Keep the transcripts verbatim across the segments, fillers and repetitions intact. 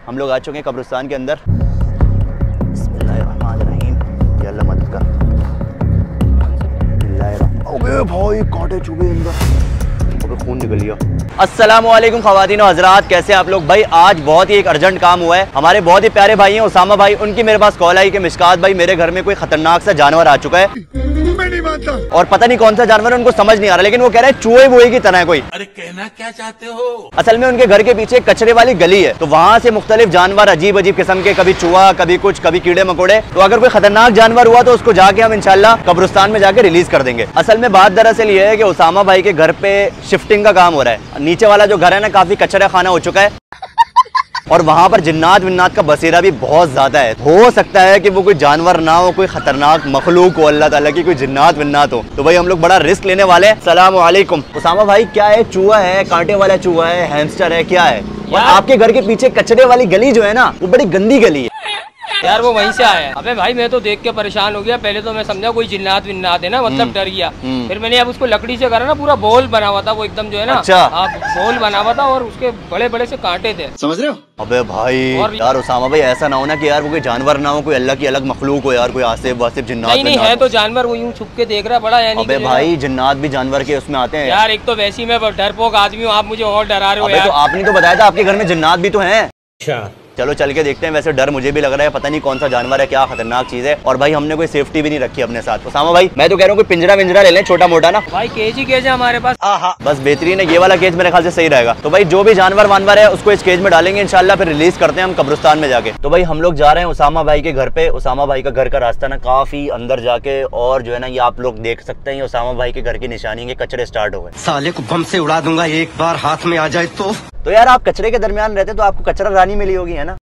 हम लोग आ चुके हैं कब्रिस्तान के अंदर। बिस्मिल्लाहिर्रहमानिर्रहीम, या अल्लाह मदद कर। अबे भाई कांटे चुभे अंदर, अबे खून निकल गया। अस्सलामुअलैकुम ख़वातीन और हज़रात, कैसे आप लोग भाई। आज बहुत ही एक अर्जेंट काम हुआ है। हमारे बहुत ही प्यारे भाई हैं उसामा भाई, उनकी मेरे पास कॉल आई कि मिशकात भाई मेरे घर में कोई खतरनाक सा जानवर आ चुका है। मैं नहीं मानता। और पता नहीं कौन सा जानवर है, उनको समझ नहीं आ रहा, लेकिन वो कह रहे हैं चूहे वुहे की तरह है कोई। अरे कहना क्या चाहते हो? असल में उनके घर के पीछे कचरे वाली गली है, तो वहाँ से मुख्तलिफ जानवर अजीब अजीब किस्म के, कभी चूहा, कभी कुछ, कभी कीड़े मकोड़े। तो अगर कोई खतरनाक जानवर हुआ तो उसको जाके हम इंशाल्लाह कब्रिस्तान में जाके रिलीज कर देंगे। असल में बात दरअसल ये है कि उसामा भाई के घर पे शिफ्टिंग का काम हो रहा है। नीचे वाला जो घर है ना, काफी कचरा खाना हो चुका है और वहाँ पर जिन्नात विन्नात का बसेरा भी बहुत ज्यादा है। हो सकता है कि वो कोई जानवर ना हो, कोई खतरनाक मखलूक हो, अल्लाह ताला की कोई जिन्नात विन्नात हो। तो भाई हम लोग बड़ा रिस्क लेने वाले हैं। सलाम वालेकुम उसामा भाई, क्या है? चूहा है, कांटे वाला चूहा है, हैमस्टर है, क्या है? और आपके घर के पीछे कचरे वाली गली जो है ना, वो बड़ी गंदी गली है यार। वो वहीं से आया। अबे भाई मैं तो देख के परेशान हो गया। पहले तो मैं समझा कोई जिन्नात विन्नात है ना, मतलब डर गया। फिर मैंने अब उसको लकड़ी से करा ना, पूरा बोल बना हुआ था वो एकदम जो है ना। अच्छा। बोल बना हुआ था और उसके बड़े बड़े से कांटे थे, समझ रहे हो? अबे भाई और यार उसामा भाई ऐसा ना हो ना कि यार वो कोई जानवर ना हो, कोई अल्लाह की अलग मखलूक हो यार, कोई आसिफ वासिफ जिन्नात। नहीं नहीं है तो जानवर, वो यूं छुप के देख रहा बड़ा। यानी अबे भाई जिन्नात भी जानवर के उसमें आते हैं यार। एक तो वैसी मैं डरपोक आदमी हूँ, आप मुझे और डरा रहे हो यार। तो आपने तो बताया था आपके घर में जिन्नात भी तो हैं। अच्छा चलो चल के देखते हैं। वैसे डर मुझे भी लग रहा है, पता नहीं कौन सा जानवर है, क्या खतरनाक चीज है। और भाई हमने कोई सेफ्टी भी नहीं रखी अपने साथ। उसामा भाई मैं तो कह रहा हूँ कोई पिंजरा विंजरा ले लें, छोटा मोटा ना। भाई केज ही केज है हमारे पास। हाँ बस बेहतरीन है, ये वाला केज मेरे ख्याल से सही रहेगा। तो भाई जो भी जानवर वानवर है उसको इस केज में डालेंगे इंशाल्लाह, फिर रिलीज करते हैं हम कब्रिस्तान में जाके। तो भाई हम लोग जा रहे हैं उसामा भाई के घर पे। उसामा भाई का घर का रास्ता ना काफी अंदर जाके, और जो है ना ये आप लोग देख सकते हैं उसामा भाई के घर की निशानी के कचरे स्टार्ट हो गए। साले को बम से उड़ा दूंगा एक बार हाथ में आ जाए तो। तो यार आप कचरे के दरमियान रहते तो आपको कचरा रानी मिली होगी, है ना?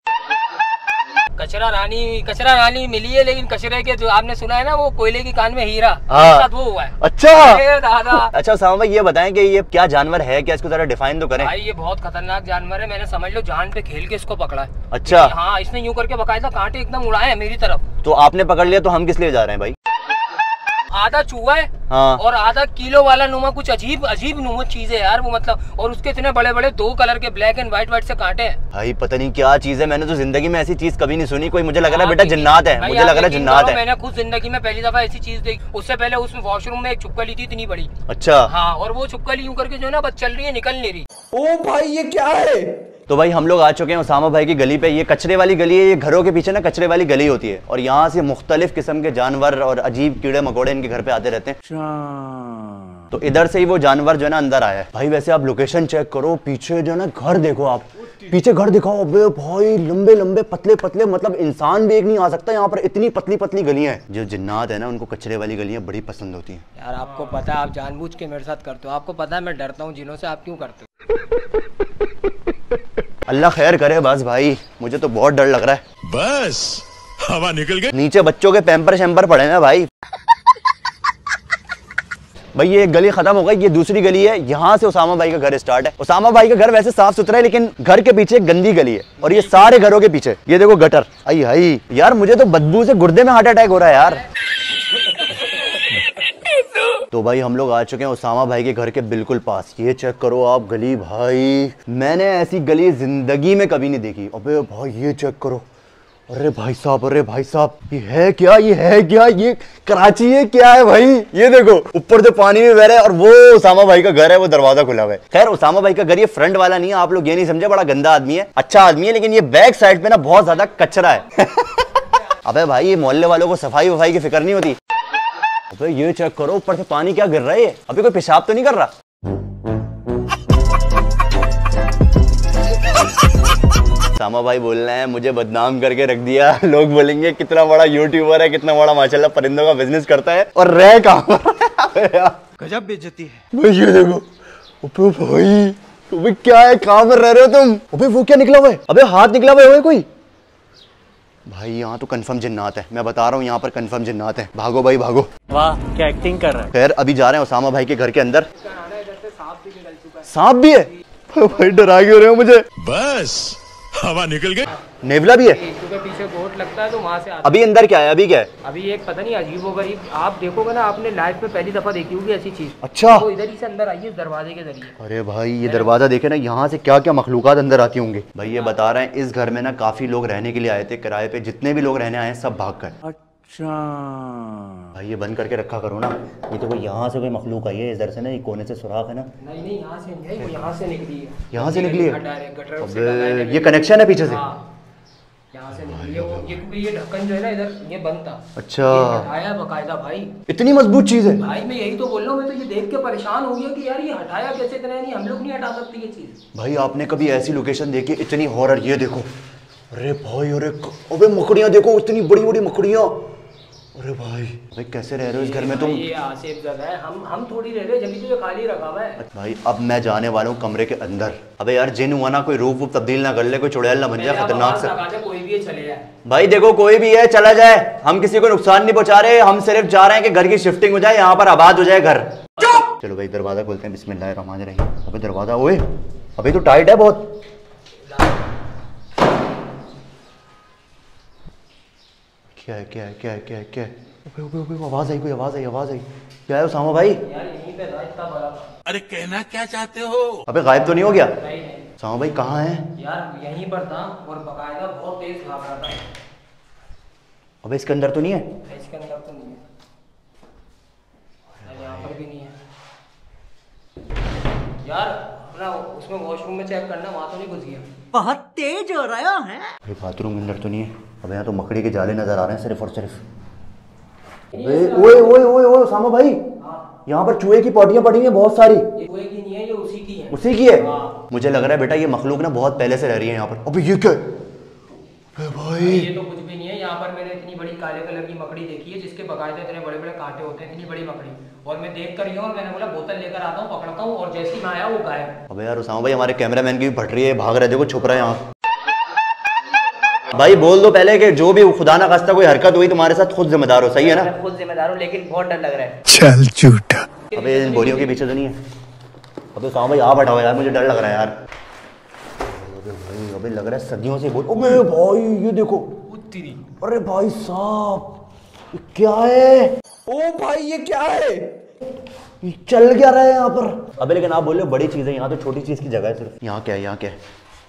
कचरा रानी, कचरा रानी मिली है, लेकिन कचरे के जो आपने सुना है ना, वो कोयले की कान में हीरा, हाँ। वो हुआ है। अच्छा दादा। अच्छा उसामा भाई ये बताएं कि ये क्या जानवर है, क्या इसको जरा डिफाइन तो करें। भाई ये बहुत खतरनाक जानवर है, मैंने समझ लो जान पे खेल के इसको पकड़ा है। अच्छा हाँ, इसने यूं करके बकायदा कांटे एकदम उड़ाए मेरी तरफ। तो आपने पकड़ लिया, तो हम किस लिए जा रहे हैं भाई? आधा चूहा है, हाँ। और आधा किलो वाला नुमा कुछ अजीब अजीब नुमा चीज है यार वो, मतलब। और उसके इतने बड़े बड़े दो कलर के ब्लैक एंड व्हाइट व्हाइट से कांटे हैं। भाई पता नहीं क्या चीज है, मैंने तो जिंदगी में ऐसी चीज कभी नहीं सुनी। कोई मुझे लग रहा है बेटा जिन्नात है, मुझे लग रहा है जिन्नात है। मैंने खुद जिंदगी में पहली दफा ऐसी चीज देखी। उससे पहले उस वॉशरूम में एक छुपकली थी इतनी बड़ी। अच्छा हाँ, और वो छुपकली यूं करके जो है ना बस चल रही है, निकल नहीं रही। ओ भाई ये क्या है? तो भाई हम लोग आ चुके हैं उसामा भाई की गली पे। ये कचरे वाली गली है, ये घरों के पीछे ना कचरे वाली गली होती है, और यहाँ से मुख्तलिफ किस्म के जानवर और अजीब कीड़े मकोड़े इनके घर पे आते रहते हैं। तो इधर से ही वो जानवर जो है ना अंदर आया है। भाई वैसे आप लोकेशन चेक करो, पीछे जो है ना घर देखो, आप पीछे घर दिखाओ। अबे भाई लंबे लंबे पतले पतले, मतलब इंसान भी एक नहीं आ सकता यहाँ पर, इतनी पतली पतली गलियां हैं। जो जिन्नात है ना उनको कचरे वाली गलियां बड़ी पसंद होती हैं। यार आपको पता है आप जानबूझ के मेरे साथ करते हो, आपको पता है मैं डरता हूँ जिनों से, आप क्यों करते हो? अल्लाह खैर करे बस भाई, मुझे तो बहुत डर लग रहा है। बस हवा निकल गई। नीचे बच्चों के पैम्पर शैम्पर पड़े हैं भाई। भाई ये एक गली खत्म हो गई, ये दूसरी गली है, यहाँ से उसामा भाई का घर स्टार्ट है। उसामा भाई का घर वैसे साफ सुथरा है, लेकिन घर के पीछे एक गंदी गली है, और ये सारे घरों के पीछे ये देखो गटर। आई हाई यार, मुझे तो बदबू से गुर्दे में हार्ट अटैक हो रहा है यार। तो भाई हम लोग आ चुके हैं उसामा भाई के घर के बिल्कुल पास। ये चेक करो आप गली, भाई मैंने ऐसी गली जिंदगी में कभी नहीं देखी। अबे भाई ये चेक करो, अरे भाई साहब, अरे भाई साहब, ये है क्या? ये है क्या? ये कराची है क्या है भाई? ये देखो ऊपर से पानी में बह रहा है, और वो उसामा भाई का घर है, वो दरवाजा खुला हुआ है। खैर उसामा भाई का घर ये फ्रंट वाला नहीं है, आप लोग ये नहीं समझे, बड़ा गंदा आदमी है, अच्छा आदमी है, लेकिन ये बैक साइड पे ना बहुत ज्यादा कचरा है। अबे भाई ये मोहल्ले वालों को सफाई वफाई की फिक्र नहीं होती। अबे ये चेक करो, ऊपर से पानी क्या गिर रहा है, अभी कोई पेशाब तो नहीं कर रहा? उसामा भाई बोल रहे हैं मुझे बदनाम करके रख दिया, लोग बोलेंगे कितना बड़ा यूट्यूबर है, कितना बड़ा माशाल्लाह परिंदों का बिजनेस करता है, और रह कहाँ? गजब बेइज्जती है भाई। ये देखो, अबे भाई अबे क्या है, कहाँ पर रह रहे हो तुम? अबे वो क्या निकला हुआ है? अबे हाथ निकला हुआ है कोई? भाई यहाँ तो कंफर्म जिन्नात है, मैं बता रहा हूँ, यहाँ पर कंफर्म जिन्नात है। भागो भाई भागो। वाह क्या एक्टिंग कर रहा है। खैर अभी जा रहे हैं उसामा भाई के घर के अंदर। सांप भी है? भाई डरा क्यों रहे हो मुझे? बस हवा निकल गई। नेवला भी है, क्योंकि पीछे बोट लगता है तो वहाँ से आता अभी अंदर क्या है, अभी क्या है? अभी एक पता नहीं अजीब व गरीब, आप देखोगे ना, आपने लाइफ में पहली दफा देखी होगी ऐसी चीज। अच्छा, तो इधर ही से अंदर आइए, इस दरवाजे के जरिए। अरे भाई ये दरवाजा देखे ना, यहाँ से क्या क्या मखलूकात अंदर आती होंगी। भाई ये बता रहे हैं इस घर में ना काफी लोग रहने के लिए आए थे किराए पे, जितने भी लोग रहने आए हैं सब भाग गए। अच्छा भाई ये बंद करके रखा करो ना, ये तो कोई यहाँ से कोई मखलूक आई है इधर से ना, ये कोने से सुराख है ना। नहीं नहीं, यहाँ से नहीं, वो यहाँ से निकली है। यहाँ से निकली है? गटर से अबे लगाया ये कनेक्शन है पीछे से? हाँ, यहाँ से निकली है। वो ये क्योंकि ये ढक्कन जो है ना इधर, ये बंद था। अच्छा, ये हटाया बकायदा भाई। इतनी मजबूत चीज है भाई, मैं यही तो बोल रहा हूँ, मैं तो ये देख के परेशान हो गया कि यार ये हटाया कैसे, इतना नहीं हम लोग नहीं हटा सकते ये चीज। भाई आपने कभी ऐसी लोकेशन देखी इतनी हॉरर? ये देखो, अरे भाई, अरे अबे मकड़ियाँ देखो, इतनी बड़ी बड़ी मकड़ियाँ। अरे भाई भाई कैसे रह रहे हो इस घर में तुम? ये आसिफ जगह है, हम हम थोड़ी रह रहे, जमीन तो खाली रखा हुआ है। भाई अब मैं जाने वाला हूँ कमरे के अंदर। अबे यार जिन हुआ ना, कोई रूप वूप तब्दील ना कर ले, कोई चुड़ैल ना बन जाए, खतरनाक से। कोई भी चले जाए भाई, देखो कोई भी है चला जाए, हम किसी को नुकसान नहीं पहुंचा रहे, हम सिर्फ चाह रहे हैं कि घर की शिफ्टिंग हो जाए, यहाँ पर आबाद हो जाए घर। चलो भाई दरवाजा खोलते हैं, बिस्मिल्लाहिर्रहमानिर्रहीम। अबे दरवाजा, ओए अभी तो टाइट है बहुत। क्या है क्या है क्या है क्या है क्या है? ओबे ओबे ओबे, आवाज आई, कोई आवाज आई, आवाज आई। क्या है उसामा भाई? यार यहीं पे था इतना बड़ा। अरे कहना क्या चाहते हो? अबे गायब तो नहीं हो गया? नहीं नहीं उसामा भाई कहाँ है? यार यहीं पर था और बकायदा बहुत तेज भाग रहा था। अबे इसके अंदर तो नहीं है? इसके अंदर तो नहीं है, यहाँ पर भी नहीं है। यार अपना उसमें वॉशरूम में चेक करना, वहाँ तो नहीं घुस गया? बहुत तेज हो रहा है। भाई बाथरूम के अंदर तो नहीं है? अब यहाँ तो मकड़ी के जाले नजर आ रहे हैं सिर्फ और सिर्फ। ओए ओए ओए ओए ओए उसामा भाई, यहाँ पर चूहे की पॉटियां पड़ी हैं बहुत सारी। ये चूहे की नहीं है, ये उसी की है। उसी की है? मुझे लग रहा है बेटा ये मखलूक ना बहुत पहले से रह रही है यहाँ पर। अबे ये क्या है? भाई ये तो कुछ भी नहीं है। यहाँ पर मैंने इतनी बड़ी काले कलर की मकड़ी देखी है जिसके बकायदे इतने बड़े बड़े कांटे होते हैं, इतनी बड़ी मकड़ी। और मैं देख कर ही हूँ और मैंने बोला बोतल लेकर आता हूँ, पकड़ता हूँ, और जैसे ही मैं आया वो गायब। अबे यार उसामा भाई, हमारे कैमरामैन की भी फट रही है, भाग रहे, देखो छुप रहा है यहाँ। भाई बोल दो पहले कि जो भी खुदा ना खास्ता कोई हरकत हुई तुम्हारे साथ, खुद जिम्मेदार हो, सही है ना? मैं खुद जिम्मेदार हूँ, लेकिन बहुत डर लग रहा है। चल झूठा। अबे इन बोलियों के पीछे तो नहीं है? अबे उसामा भाई आप हटाओ यार, मुझे डर लग रहा है यार। अबे भाई, अबे लग रहा है सदियों से बोल। अबे भाई ये देखो, अरे भाई साहब ये क्या है? ओ भाई ये क्या है? ये चल क्या रहा है यहाँ पर? अबे लेकिन आप बोल रहे हो बड़ी चीज है, यहाँ तो छोटी चीज की जगह है सिर्फ। यहाँ क्या है, यहाँ क्या है?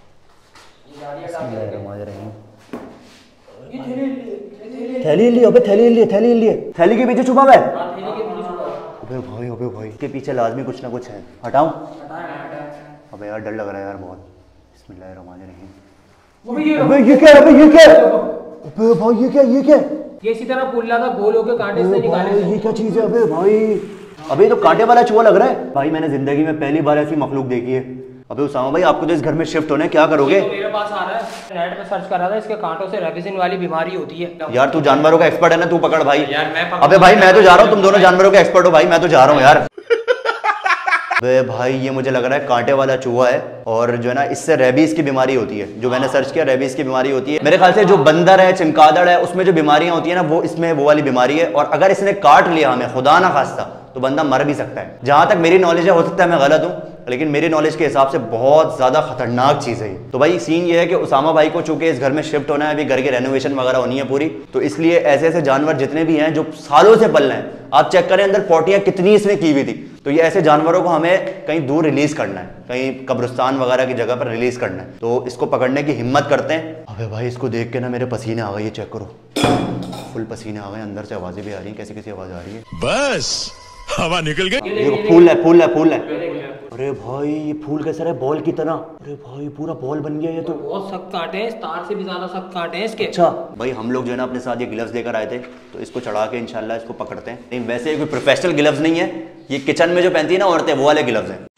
थैली ली, अबे थैली ली, थैली ली, थैली के पीछे छुपा हुआ है। अबे भाई, अबे भाई इसके पीछे लाजमी कुछ ना कुछ है। हटाऊं? अबे यार डर लग रहा है यार बहुत। बिस्मिल्लाहिर्रहमानिर्रहीम। अबे ये क्या है? अबे ये क्या है? अबे भाई ये क्या, ये क्या है? ये इसी तरह पुल्ला था, गोल होके कांटे से निकाले। ये क्या चीज है? अबे भाई, अबे तो कांटे वाला चूहा लग रहा है। भाई मैंने जिंदगी में पहली बार ऐसी मखलूक देखी है। अबे उसामा भाई, आपको तो इस घर में शिफ्ट होना है, क्या करोगे? तो मेरे पास आ रहा है, नेट पे सर्च कर रहा था, इसके कांटों से रेबिसिन वाली बीमारी होती है। यार तू जानवरों का एक्सपर्ट है ना, तू पकड़ भाई। यार मैं अबे भाई मैं तो जा रहा हूँ, तुम दोनों जानवरों के एक्सपर्ट हो भाई, मैं तो जा रहा हूँ यार। अबे भाई ये मुझे लग रहा है कांटे वाला चूहा है, और जो है ना इससे रेबीज की बीमारी होती है। जो मैंने सर्च किया, रेबीज की बीमारी होती है। मेरे ख्याल से जो बंदर है, चमगादड़ है, उसमें जो बीमारियां होती है ना, वो इसमें वो वाली बीमारी है। और अगर इसने काट लिया हमें, खुदा ना खास्ता, तो बंदा मर भी सकता है। जहां तक मेरी नॉलेज है, हो सकता है मैं गलत हूँ, लेकिन मेरी नॉलेज के हिसाब से बहुत ज्यादा खतरनाक चीज है। तो भाई सीन ये है कि उसामा भाई को चूंकि इस घर में शिफ्ट होना है, अभी घर की रेनोवेशन वगैरह होनी है पूरी, तो इसलिए ऐसे ऐसे जानवर जितने भी हैं जो सालों से पल रहे हैं, आप चेक करें अंदर पोटियां कितनी इसने की हुई थी, तो ये ऐसे जानवरों को हमें कहीं दूर रिलीज करना है, कहीं कब्रिस्तान वगैरह की जगह पर रिलीज करना है। तो इसको पकड़ने की हिम्मत करते हैं। अबे भाई इसको देख के ना मेरे पसीने आ गए, ये चेक करो, फुल पसीने आ गए, अंदर से आवाजें भी आ रही हैं, कैसी कैसी आवाज आ रही है। बस हवा निकल गई। देखो फूल है, फूल है, फूल है। अरे भाई ये फूल कैसा है, बॉल की तरह। अरे भाई पूरा बॉल बन गया ये तो। बहुत सख्त कांटे हैं, तार से भी ज्यादा सख्त कांटे हैं इसके। अच्छा भाई, हम लोग जो है ना अपने साथ ये ग्लव्स लेकर आए थे, तो इसको चढ़ा के इंशाल्लाह इसको पकड़ते हैं। नहीं वैसे कोई प्रोफेशनल ग्लव्स नहीं है, ये किचन में जो पहनती है ना औरतें, वो वाले ग्लव्स हैं।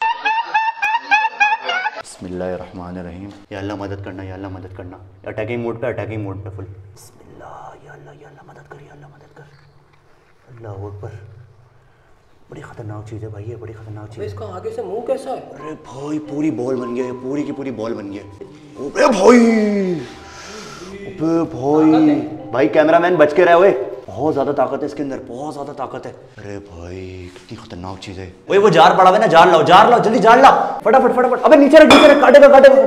बिस्मिल्लाहिर्रहमानिर्रहीम। या अल्लाह मदद करना, या अल्लाह मदद करना। अटैकिंग मोड पे, अटैकिंग मोड पे फुल। बिस्मिल्लाह, या अल्लाह, या अल्लाह मदद कर, या अल्लाह मदद कर। अल्लाह अकबर। बड़ी खतरनाक चीज है भाई, ये बड़ी खतरनाक चीज है। इसका आगे से मुंह कैसा है? अरे भाई पूरी बॉल बन गया, ये पूरी की पूरी बॉल बन गया। अबे भाई, अबे भाई, भाई कैमरामैन बच के रहे हुए, बहुत ज्यादा ताकत है इसके अंदर, बहुत ज्यादा ताकत है। अरे भाई कितनी खतरनाक चीज है। ओए वो जार पड़ा हुआ है ना, जार लाओ, जार लाओ, जल्दी जार लाओ, फटाफट फटाफट। अबे नीचे रख, नीचे रख, काटेगा काटेगा काटेगा।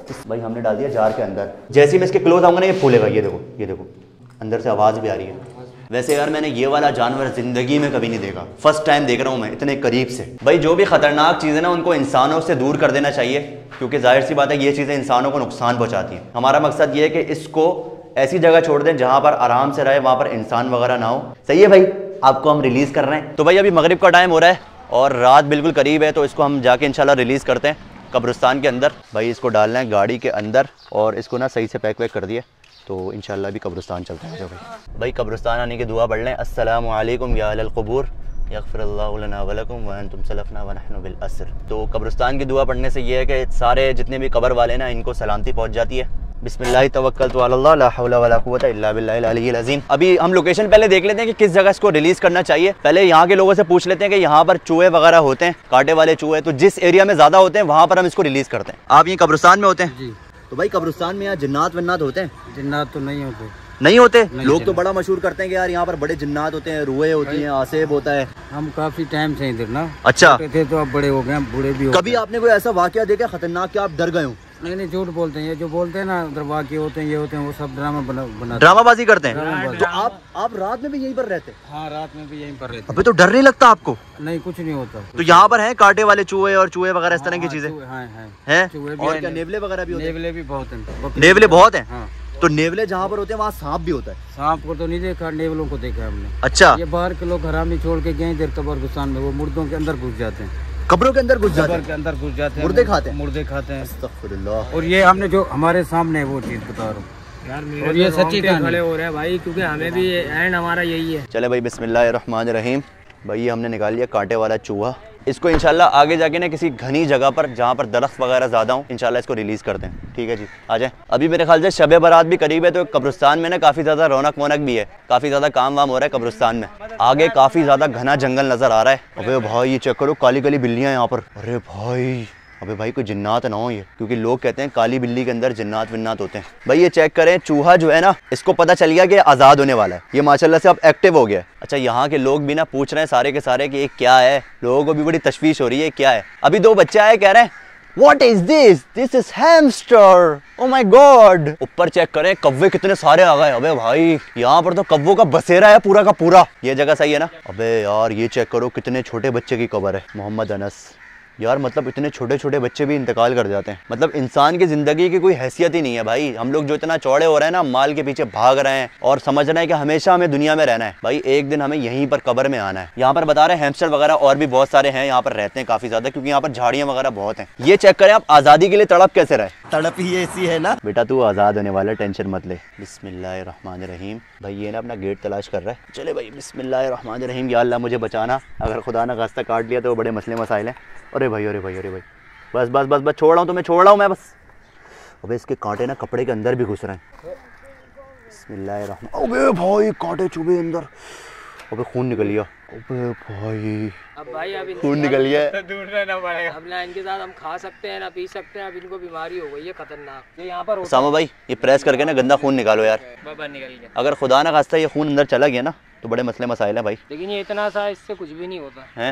भाई हमने डाल दिया जार के अंदर। जैसे ही मैं इसके क्लोज आऊंगा ना ये फूलेगा। ये देखो, ये देखो अंदर से आवाज़ भी आ रही है। वैसे यार मैंने ये वाला जानवर ज़िंदगी में कभी नहीं देखा, फर्स्ट टाइम देख रहा हूँ मैं इतने करीब से। भाई जो भी ख़तरनाक चीज़ें ना उनको इंसानों से दूर कर देना चाहिए, क्योंकि जाहिर सी बात है ये चीज़ें इंसानों को नुकसान पहुँचाती हैं। हमारा मकसद ये है कि इसको ऐसी जगह छोड़ दें जहाँ पर आराम से रहे, वहाँ पर इंसान वगैरह ना हो। सही है भाई, आपको हम रिलीज़ कर रहे हैं। तो भाई अभी मगरिब का टाइम हो रहा है और रात बिल्कुल करीब है, तो इसको हम जाके इंशाल्लाह रिलीज़ करते हैं कब्रिस्तान के अंदर। भाई इसको डालना है गाड़ी के अंदर और इसको ना सही से पैक वैक कर दिए, तो इंशाल्लाह भी कब्रिस्तान चलते हैं। भाई भाई कब्रिस्तान आने की दुआ पढ़ लें। अस्सलामु अलैकुम या अहलल क़ुबूर यग़फ़िरुल्लाहु लना व लकुम व अंतुम सलफ़ना व नहनु बिल अस्र। तो कब्रिस्तान की दुआ पढ़ने से ये है कि सारे जितने भी कब्र वाले ना इनको सलामती पहुँच जाती है। बिस्मिल्लाह तवक्कलतु अल्लाह ला हौला वला कुव्वता इल्ला बिल्लाहिल अलिय्यिल अज़ीम। अभी हम लोकेशन पहले देख लेते हैं कि किस जगह इसको रिलीज़ करना चाहिए। पहले यहाँ के लोगों से पूछ लेते हैं कि यहाँ पर चूहे वगैरह होते हैं, कांटे वाले चूहे, तो जिस एरिया में ज़्यादा होते हैं वहाँ पर हम इसको रिलीज़ करते हैं। आप ये कब्रिस्तान में होते हैं जी? तो भाई कब्रिस्तान में यहाँ जिन्नात वन्नात होते हैं? जिन्नात तो नहीं होते। नहीं होते? लोग तो बड़ा मशहूर करते हैं कि यार यहाँ पर बड़े जिन्नात होते हैं, रूहें होती हैं, आसेब होता है। हम काफी टाइम से इधर ना। अच्छा थे तो अब बड़े हो गए, बूढ़े भी हो गए। कभी आपने कोई ऐसा वाकया देखा खतरनाक कि आप डर गए हो? नहीं नहीं, झूठ बोलते हैं ये जो बोलते हैं ना, उधर वाकये होते हैं, ये होते हैं, वो सब ड्रामा बना बना ड्रामाबाजी करते हैं। तो आप आप रात में भी यहीं पर रहते हैं? हाँ, रात में भी यहीं पर रहते हैं। अबे तो डर नहीं लगता आपको? नहीं, कुछ नहीं होता। तो यहाँ पर है कांटे वाले चूहे और चूहे वगैरह इस तरह की चीजें हैं? और क्या नेवले वगैरह भी होते हैं? नेवले भी बहुत हैं। नेवले बहुत हैं? हाँ। तो नेवले जहाँ पर होते हैं वहाँ सांप भी होता है? सांप को तो नहीं देखा, नेवलों को देखा हमने। अच्छा। ये बाहर के लोग हरामी छोड़ के गए इधर कब्रिस्तान में, वो मुर्दों के अंदर घुस जाते हैं। कब्रों के अंदर घुस जाते हैं? के अंदर घुस जाते हैं, मुर्दे खाते हैं? मुर्दे खाते हैं। अस्तगफिरुल्लाह। और ये हमने जो हमारे सामने है वो चीज बता रहा हूँ यार, और ये सच्ची खड़े हो रहे हैं भाई, क्योंकि हमें भी एंड हमारा यही है। चले भाई बिस्मिल्लाहिर्रहमानिर्रहीम। भाई ये हमने निकाल लिया कांटे वाला चूहा। इसको इंशाल्लाह आगे जाके ना किसी घनी जगह पर जहाँ पर दरख्त वगैरह ज़्यादा हो, इंशाल्लाह इसको रिलीज़ करते हैं। ठीक है जी, आ जाए। अभी मेरे ख्याल से शब बारात भी करीब है, तो कब्रिस्तान में ना काफ़ी ज़्यादा रौनक वौनक भी है, काफ़ी ज़्यादा काम वाम हो रहा है कब्रिस्तान में। आगे काफ़ी ज़्यादा घना जंगल नज़र आ रहा है। अबे भाई ये चेक करो, काली काली बिल्लियाँ यहाँ पर। अरे भाई, अबे भाई कोई जिन्नात ना हो ये, क्योंकि लोग कहते हैं काली बिल्ली के अंदर जिन्नात विन्नात होते हैं। भाई ये चेक करें, चूहा जो है ना, इसको पता चल गया कि आज़ाद होने वाला है, ये माशाल्लाह से अब एक्टिव हो गया है। अच्छा, यहाँ के लोग भी ना पूछ रहे हैं सारे के सारे कि ये क्या है, लोगों को भी बड़ी तशवीश हो रही है क्या है। अभी दो बच्चे आए, कह रहे हैं What is this? This is hamster. Oh my God! ऊपर चेक करें, कव्वे कितने सारे आ गए। अबे भाई यहाँ पर तो कव्वों का बसेरा है पूरा का पूरा। ये जगह सही है ना? अबे यार ये चेक करो, कितने छोटे बच्चे की कब्र है, मोहम्मद अनस। यार मतलब इतने छोटे छोटे बच्चे भी इंतकाल कर जाते हैं। मतलब इंसान की ज़िंदगी की कोई हैसियत ही नहीं है भाई। हम लोग जो इतना चौड़े हो रहे हैं ना, माल के पीछे भाग रहे हैं और समझ रहे हैं कि हमेशा हमें दुनिया में रहना है। भाई एक दिन हमें यहीं पर कब्र में आना है। यहाँ पर बता रहे हैं हैमस्टर वगैरह और भी बहुत सारे हैं, यहाँ पर रहते हैं काफ़ी ज़्यादा, क्योंकि यहाँ पर झाड़ियाँ वगैरह बहुत हैं। ये चेक करें आप, आज़ादी के लिए तड़प कैसे रहे। तड़प ही ऐसी है ना बेटा, तू आज़ाद होने वाला, टेंशन मत ले। बिस्मिल्लाहिर्रहमानिर्रहीम। भाई ये ना अपना गेट तलाश कर रहा है। चले भाई बिस्मिल्लाहिर्रहमानिर्रहीम। या अल्लाह मुझे बचाना, अगर खुदा ना खास्ता काट लिया तो बड़े मसले मसाइल हैं। अरे भाई, अरे भाई, अरे भाई, बस बस बस बस छोड़ रहा हूँ तुम्हें, छोड़ रहा हूँ मैं बस। अबे इसके कांटे ना कपड़े के अंदर भी घुस रहे हैं। बिस्मिल्लाहिर्रहमान। अबे भाई कांटे चुभे अंदर। अबे खून निकल गया। अबे भाई, अब भाई अब खून निकल गया। दूर रहना पड़ेगा। अब ना इनके साथ हम खा सकते हैं ना पी सकते हैं, अब इनको बीमारी हो गई है खतरनाक। ये यहाँ पर सामा भाई ये प्रेस करके ना गंदा खून निकालो यार। बाबा निकल गया। अगर खुदा ना खास्ता ये खून अंदर चला गया ना तो बड़े मसले मसाइल हैं भाई। लेकिन ये इतना सा, इससे कुछ भी नहीं होता है।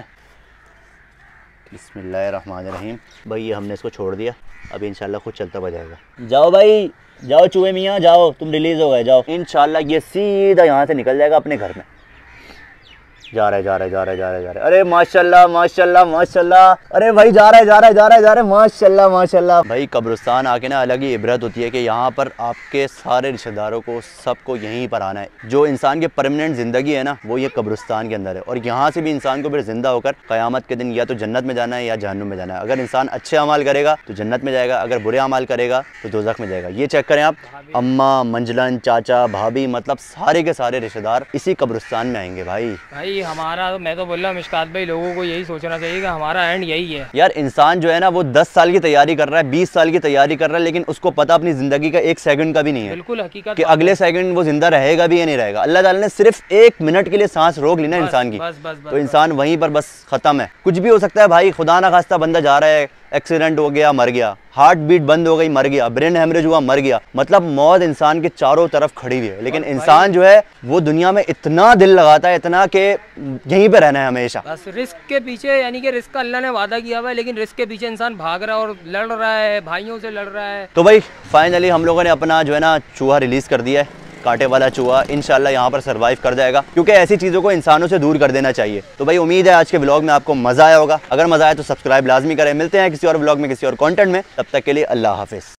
बिस्मिल्लाहिर्रहमानिर्रहीम। भाई ये हमने इसको छोड़ दिया, अभी इंशाल्लाह खुद चलता बजाएगा। जाओ भाई, जाओ चूहे मियाँ, जाओ, तुम रिलीज़ हो गए, जाओ। इंशाल्लाह ये सीधा यहाँ से निकल जाएगा अपने घर में। जा रहा है, जा रहा है, जा रहा है, जा रहा है, जा रहा है। अरे माशाल्लाह माशाल्लाह माशाल्लाह। अरे भाई जा रहा है, जा रहा है, जा रहा है, जा रहा है। माशाल्लाह माशाल्लाह। भाई कब्रिस्तान आके ना अलग ही इबरत होती है कि यहाँ पर आपके सारे रिश्तेदारों को सबको यहीं पर आना है। जो इंसान की परमानेंट ज़िंदगी है ना, वो ये कब्रिस्तान के अंदर है। और यहाँ से भी इंसान को फिर ज़िंदा होकर क़यामत के दिन या तो जन्नत में जाना है या जहन्नुम में जाना है। अगर इंसान अच्छे अमाल करेगा तो जन्नत में जाएगा, अगर बुरे अमाल करेगा तो दोज़ख में जाएगा। ये चेक करें आप, अम्मा, मंजलन, चाचा, भाभी, मतलब सारे के सारे रिश्तेदार इसी कब्रिस्तान में आएंगे भाई। भाई हमारा, मैं तो बोल रहा हूँ मिशकात भाई, लोगों को यही सोचना चाहिए कि हमारा एंड यही है। यार इंसान जो है ना, वो दस साल की तैयारी कर रहा है, बीस साल की तैयारी कर रहा है, लेकिन उसको पता अपनी जिंदगी का एक सेकंड का भी नहीं है। बिल्कुल हकीकत कि अगले सेकंड वो जिंदा रहेगा भी या नहीं रहेगा। अल्लाह ताला ने सिर्फ एक मिनट के लिए सांस रोक ली ना इंसान की, बस, बस, बस, तो इंसान वहीं पर बस खत्म है। कुछ भी हो सकता है भाई, खुदा ना खास्ता बंदा जा रहा है एक्सीडेंट हो गया मर गया, हार्ट बीट बंद हो गई मर गया, ब्रेन हेमरेज हुआ मर गया। मतलब मौत इंसान के चारों तरफ खड़ी हुई है, लेकिन इंसान जो है वो दुनिया में इतना दिल लगाता है, इतना कि यहीं पे रहना है हमेशा। बस रिस्क के पीछे, यानी कि रिस्क का अल्लाह ने वादा किया हुआ है, लेकिन रिस्क के पीछे इंसान भाग रहा है और लड़ रहा है, भाइयों से लड़ रहा है। तो भाई फाइनली हम लोगों ने अपना जो है ना चूहा रिलीज कर दिया है, कांटे वाला चूहा। इंशाल्लाह यहाँ पर सरवाइव कर जाएगा, क्योंकि ऐसी चीज़ों को इंसानों से दूर कर देना चाहिए। तो भाई उम्मीद है आज के व्लॉग में आपको मजा आया होगा। अगर मजा आया तो सब्सक्राइब लाजमी करें। मिलते हैं किसी और व्लॉग में किसी और कंटेंट में, तब तक के लिए अल्लाह हाफिज।